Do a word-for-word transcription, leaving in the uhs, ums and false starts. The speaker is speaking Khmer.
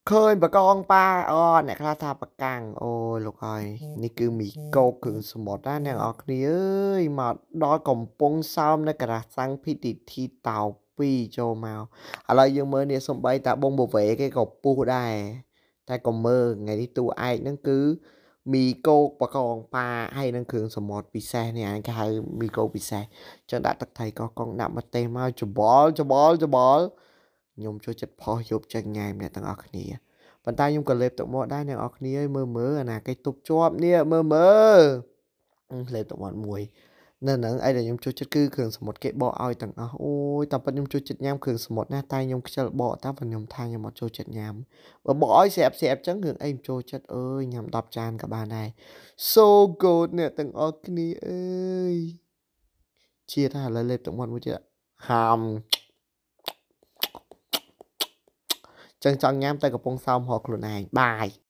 เคยบะกองปลาอ้อเนี่ยคลาทาปะกังโอ้ยลูกเอ้ยนี่คือมีโกกึ่งสมดนะអ្នកនរគ្នាអើយមកដល់កំពង់សោមនៅកន្លះសាំងពីទីធីតោពីរចូលមកឥឡូវយើងមើលនេះសំបីតាបងបវេគេក៏ពុះដែរតែក៏មើលថ្ងៃនេះតួឯកហ្នឹងគឺមីគោកបកងប៉ាហើយនឹងគ្រឿងសមុទ្រពិសេសនេះគេហៅមីគោកពិសេសចឹងដាក់ទឹកថៃកោះកុងដាក់ម្ទេសមកច្បល់ច្បល់ច្បល់ខ្ញុំចូលចិត្តផុសយប់ចេញញ៉ាំអ្នកទាំងអស់គ្នាប៉ុន្តែខ្ញុំក៏លេបទឹកមាត់ដែរអ្នកនរគ្នាអើយមើលមើលអាណាគេទប់ជាប់នេះមើលមើលលេបទឹកមាត់មួយនៅហ្នឹងអីដែលខ្ញុំចូលចិត្តគឺគ្រឿងសមុទ្រគេបកឲ្យទាំងអស់អូយតែប៉ុតខ្ញុំចូលចិត្តញ៉ាំគ្រឿងសមុទ្រណាតែខ្ញុំខ្ជិលបកតែប៉ុតខ្ញុំថាខ្ញុំអត់ចូលចិត្តញ៉ាំបើបកឲ្យស្រាប់ស្រាប់ចឹងគ្រឿងអីខ្ញុំចូលចិត្តអើយញ៉ាំដប់ចានក៏បានដែរ so good អ្នកទាំងអស់គ្នាអើយជាថាឥឡូវលេបទឹកមាត់មួយទៀតហាមចឹងចង់ញ៉ាំទៅកំពង់សោមរកខ្លួនឯងបាយ